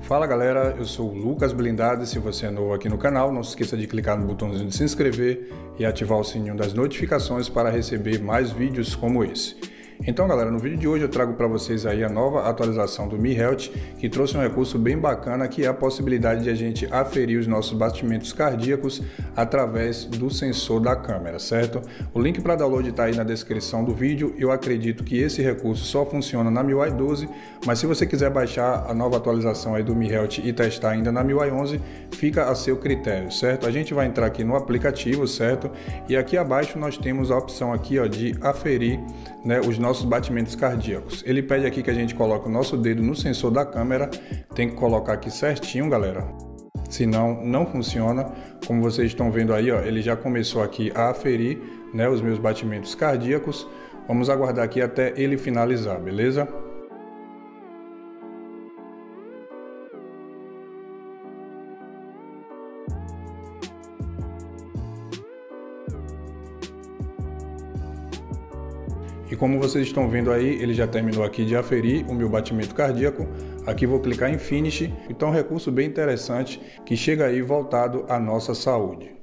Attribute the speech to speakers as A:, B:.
A: Fala galera, eu sou o Lucas Blindado e se você é novo aqui no canal, não se esqueça de clicar no botãozinho de se inscrever e ativar o sininho das notificações para receber mais vídeos como esse. Então galera, no vídeo de hoje eu trago para vocês aí a nova atualização do Mi Health, que trouxe um recurso bem bacana, que é a possibilidade de a gente aferir os nossos batimentos cardíacos através do sensor da câmera, certo? O link para download está aí na descrição do vídeo. Eu acredito que esse recurso só funciona na MIUI 12, mas se você quiser baixar a nova atualização aí do Mi Health e testar ainda na MIUI 11, fica a seu critério, certo? A gente vai entrar aqui no aplicativo, certo? E aqui abaixo nós temos a opção aqui, ó, de aferir, né, os nossos batimentos cardíacos. Ele pede aqui que a gente coloque o nosso dedo no sensor da câmera, tem que colocar aqui certinho, galera, senão não funciona. Como vocês estão vendo aí, ó, ele já começou aqui a aferir, né, os meus batimentos cardíacos. Vamos aguardar aqui até ele finalizar, beleza? E como vocês estão vendo aí, ele já terminou aqui de aferir o meu batimento cardíaco. Aqui vou clicar em Finish. Então, um recurso bem interessante que chega aí voltado à nossa saúde.